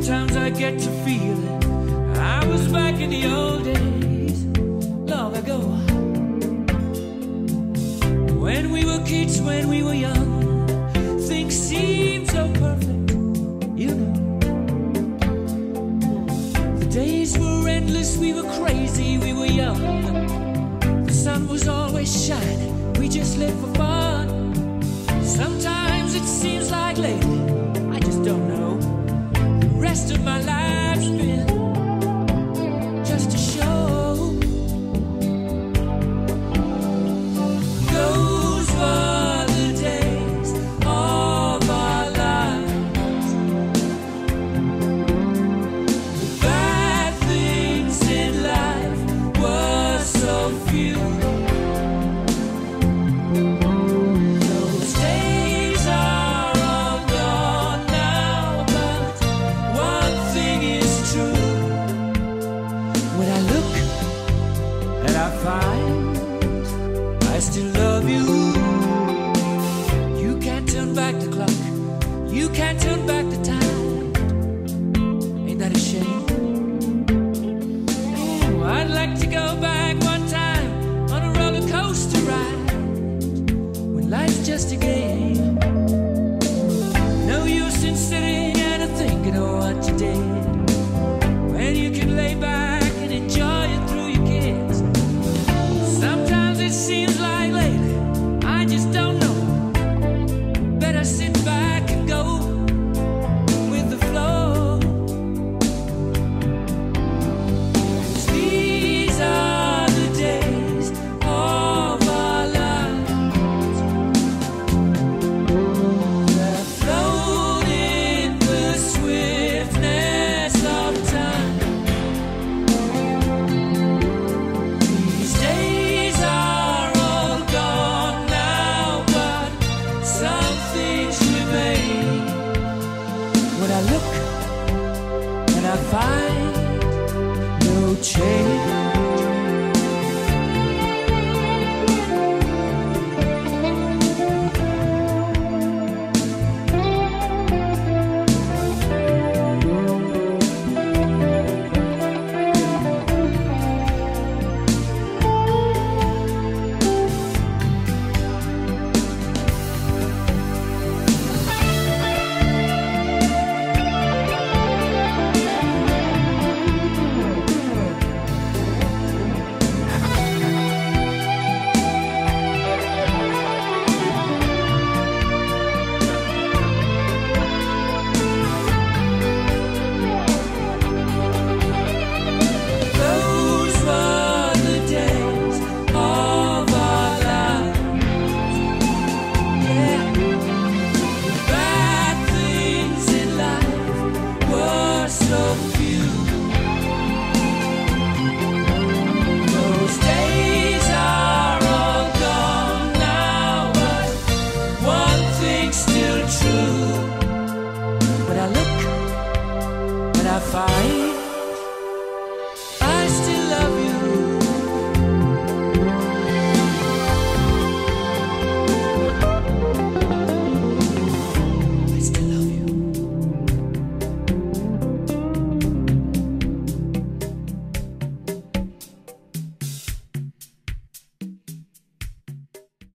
Sometimes I get to feeling I was back in the old days, long ago. When we were kids, when we were young, things seemed so perfect, you know. The days were endless, we were crazy, we were young. The sun was always shining, we just lived for fun. Sometimes it seems like lately, I just don't know, the rest of my life's been just a show. Those were the days of our lives. The bad things in life were so few. Those days are all gone now, but one thing is true. When I look and I find I still love you, you can't turn back the clock, you can't turn back the time. Ain't that a shame? Oh, I'd like to go back one time on a roller coaster ride when life's just a game.